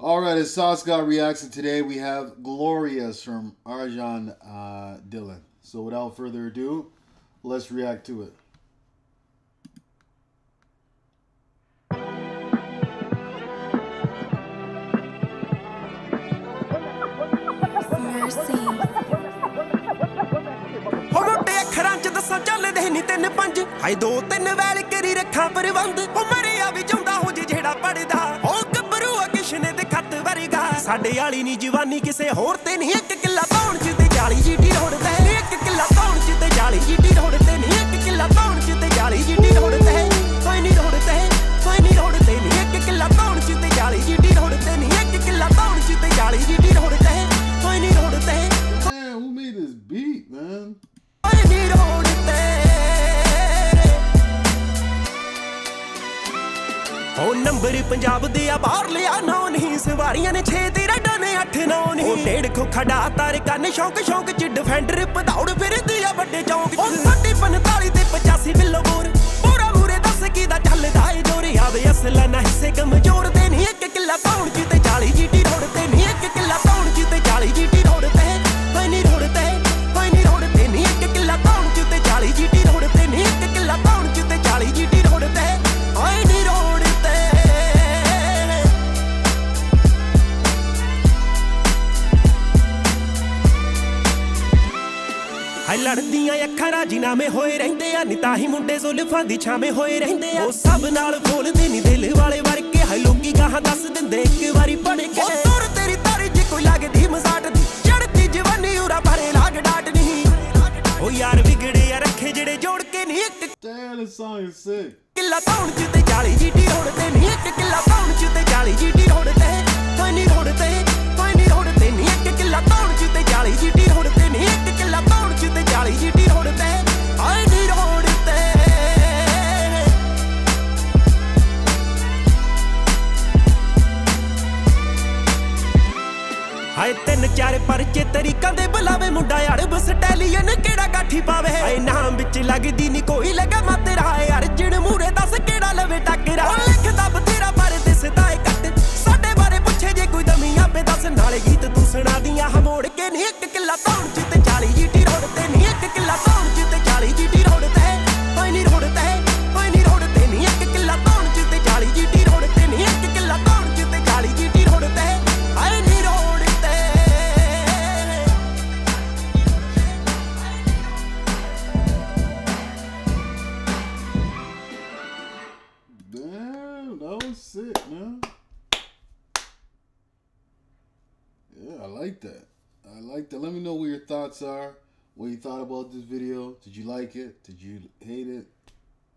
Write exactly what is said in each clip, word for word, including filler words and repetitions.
All right, it's Sauce God Reacts, and today we have Glorious from Arjan uh, Dillon. So without further ado, let's react to it. ਨੀ ਤਿੰਨ ਪੰਜ high ਦੋ ਤਿੰਨ well ਕਰੀ ਰੱਖਾਂ ਪਰਵੰਦ ਉਹ ਮਰਿਆ ਵੀ ਜਾਂਦਾ ਹੋ ਜੇ ਜਿਹੜਾ ਪੜਦਾ ਉਹ ਗੱਭਰੂ ਆ ਕਿਸ਼ਨੇ ਦੇ ਖੱਤ ਵਰਗਾ ਸਾਡੇ ਵਾਲੀ ਨੀ ਜਵਾਨੀ ਕਿਸੇ ਹੋਰ ਤੇ ਨਹੀਂ ਇੱਕ ਕਿੱਲਾ ਪਾਉਣ ਚ ਤੇ ਜਾਲੀ ਜੀਟੀ ਰੋੜਦਾ ਇੱਕ ਕਿੱਲਾ ਪਾਉਣ ਚ ਤੇ ਜਾਲੀ ਜੀਟੀ ਰੋੜਦੇ ਨਹੀਂ ਇੱਕ ਕਿੱਲਾ ਪਾਉਣ ਚ ਤੇ ਜਾਲੀ ਜੀਟੀ ਰੋੜਦਾ ਕੋਈ ਨਹੀਂ ਰੋੜਦਾ ਕੋਈ ਨਹੀਂ ਰੋੜਦੇ ਨਹੀਂ ਇੱਕ ਕਿੱਲਾ ਪਾਉਣ ਚ ਤੇ ਜਾਲੀ ਜੀਟੀ ਰੋੜਦੇ ਨਹੀਂ ਇੱਕ ਕਿੱਲਾ ਪਾਉਣ ਚ ਤੇ ਜਾਲੀ ਜੀਟੀ ਰੋੜਦਾ ਕੋਈ ਨਹੀਂ ਰੋੜਦਾ। Man, who made this beat, man? ਕੋਈ ਨਹੀਂ ਰੋੜਦੇ ਉਹ ਨੰਬਰ ਪੰਜਾਬ ਦੇ ਆ ਬਾਹਰ ਲਿਆ ਨੌ ਨਹੀਂ ਸਵਾਰੀਆਂ ਨੇ ਛੇ ਤੇ ਰਡਾਂ ਨੇ ਅੱਠ ਨੌ ਨਹੀਂ ਉਹ ਡੇਢ ਖੋਖਾ ਡਾ ਤਾਰ ਕੰਨ ਸ਼ੌਂਕ ਸ਼ੌਂਕ ਚ ਡਿਫੈਂਡਰ ਪਧੌੜ ਫਿਰਦੀ ਆ ਵੱਡੇ ਚੌਂਕ ਉਹ ਸਾਡੀ ਪੰਤਾਲੀ ਤੇ ਪਚਾਸੀ ਬਿੱਲੋ ਬੋਰ ਪੂਰਾ ਮੂਰੇ ਦੱਸ ਕੀ ਦਾ ਚੱਲਦਾ ਏ ਜੋਰ ਆਵੇ ਅਸਲਾ ਨਾ ਹਿੱਸੇ ਕਮਜ਼ੋਰ ਦੇ ਨਹੀਂ ਇੱਕ ਕਿੱਲਾ ਪਾਉਣ ਚ ਤੇ ਚਾਲੀ ਜੀਟੀ ਰੋਡ ਤੇ ਨਹੀਂ ਇੱਕ ਕਿੱਲਾ ਪਾਉਣ ਚ ਤੇ ਚਾਲੀ ਜੀਟੀ ਰੋਡ ਤੇ ਕੋਈ ਨਹੀਂ ਰੋਡ ਤੇ ਕੋਈ ਨਹੀਂ ਰੋਡ ਤੇ ਨਹੀਂ ਇੱਕ ਕਿੱਲਾ ਪਾਉਣ ਚ ਤੇ ਚਾਲੀ ਜੀਟੀ ਰੋਡ ਤੇ ਨਹੀਂ ਇੱਕ ਕਿੱਲਾ ਪਾਉਣ ਚ ਤੇ ਚਾਲੀ ਜੀਟੀ ਰੋਡ ਤੇ ਕੋਈ ਨਹੀਂ ਰੋਡ ਹਾਈ ਲੜਦੀਆਂ ਅੱਖਾਂ ਰਾਜੀਨਾਮੇ ਹੋਏ ਰਹਿੰਦੇ ਆ ਨੀ ਤਾਂ ਹੀ ਮੁੰਡੇ ਜ਼ੁਲਫਾਂ ਦੀ ਛਾਵੇਂ ਹੋਏ ਰਹਿੰਦੇ ਆ ਉਹ ਸਭ ਨਾਲ ਬੋਲਦੇ ਨੀ ਦਿਲ ਵਾਲੇ ਵਰਗੇ ਹਾਈ ਲੋਕੀ ਗਾਹਾਂ ਦੱਸ ਦਿੰਦੇ ਇੱਕ ਵਾਰੀ ਪੜ ਕੇ ਉਹ ਤੁਰ ਤੇਰੀ ਤਾਰੀ ਜੇ ਕੋਈ ਲੱਗਦੀ ਮਜ਼ਾਟ ਦੀ ਚੜਦੀ ਜਵਾਨੀ ਉਰਾ ਭਰੇ ਲਾਗ ਡਾਟ ਨਹੀਂ ਉਹ ਯਾਰ ਵਿਗੜੇ ਆ ਰੱਖੇ ਜਿਹੜੇ ਜੋੜ ਕੇ ਨਹੀਂ ਇੱਕ ਕਿੱਲਾ ਪਾਉਣ ਚ ਤੇ ਚਾਲੀ ਜੀਟੀ ਰੋਡ ਤੇ ਨਹੀਂ ਇੱਕ ਕਿੱਲਾ ਪਾਉਣ ਚ ਤੇ ਚਾਲੀ ਜੀਟੀ ਰੋਡ ਤੇ ਕੋਈ ਨਹੀਂ ਰੋਡ ਤੇ ਕੋਈ ਨਹੀਂ ਰੋਡ ਤੇ ਨਹੀਂ ਇੱਕ ਕਿੱਲਾ ਪਾਉਣ ਚ ਤੇ ਚਾਲੀ ਜੀਟੀ ਰੋਡ ਤੇ ਨਹੀਂ ਇੱਕ ਕਿੱਲਾ ਪਾਉਣ ਚ ਤੇ ਚਾਲੀ ਜੀਟੀ ਰੋਡ ਤੇ ਆਈ ਨਹੀਂ ਰੋਡ ਤੇ ਹਾਏ ਤਿੰਨ ਚਾਰ ਪਰਚੇ ਤਰੀਕਾਂ ਦੇ ਬੁਲਾਵੇ ਮੁੰਡਾ ਅੜਬ ਸਟੈਲੀਅਨ ਕਿਹੜਾ ਕਾਠੀ ਪਾਵੇ ਹਾਏ ਨਾਮ ਵਿੱਚ ਲੱਗਦੀ ਨੀ ਕੋਈ ਲਗਾ ਮਾ ਤੇਰਾ ਯਾਰ ਜਿਣ ਮੂਰੇ ਦੱਸ ਕਿਹੜਾ ਲਵੇ ਟੱਕਰਾ ਉਹ ਲਿਖਦਾ ਬਥੇਰਾ ਬਾਰੇ ਦਿਸਦਾ ਏ ਕੱਟ ਸਾਡੇ ਬਾਰੇ ਪੁੱਛੇ ਜੇ ਕੋਈ ਦਮੀ ਆਪੇ ਦੱਸ ਨਾਲੇ ਗੀਤ ਤੂੰ ਸੁਣਾ ਦੀਆਂ ਹਮੋੜ ਕੇ ਨਹੀਂ ਇੱਕ ਕਿੱਲਾ ਪਾਉਣ ਚ ਤੇ ਚਾਲੀ ਜੀਟੀ ਰੋਡ ਤੇ ਨਹੀਂ ਇੱਕ ਕਿੱਲਾ ਪਾਉਣ ਚ ਤੇ ਚਾਲੀ ਜੀਟੀ ਰੋਡ ਤੇ ਕੋਈ ਨਹੀਂ ਰੋਡ ਤੇ ਕੋਈ ਨਹੀਂ ਰੋਡ ਤੇ ਨਹੀਂ ਇੱਕ ਕਿੱਲਾ ਪਾਉਣ ਚ ਤੇ ਚਾਲੀ ਜੀਟੀ ਰੋਡ ਤੇ ਨਹੀਂ ਇੱਕ ਕਿੱਲਾ ਪਾਉਣ ਚ ਤੇ ਚਾਲੀ ਜੀਟੀ ਰੋਡ ਤੇ ਆਈ ਨਹੀਂ ਰੋਡ ਤੇ Damn, that was sick, man. Yeah, I like that. I like that. Let me know what your thoughts are. What you thought about this video. Did you like it? Did you hate it?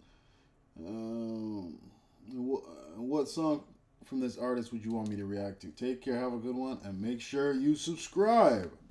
Um, what, what song from this artist would you want me to react to? Take care, have a good one, and make sure you subscribe.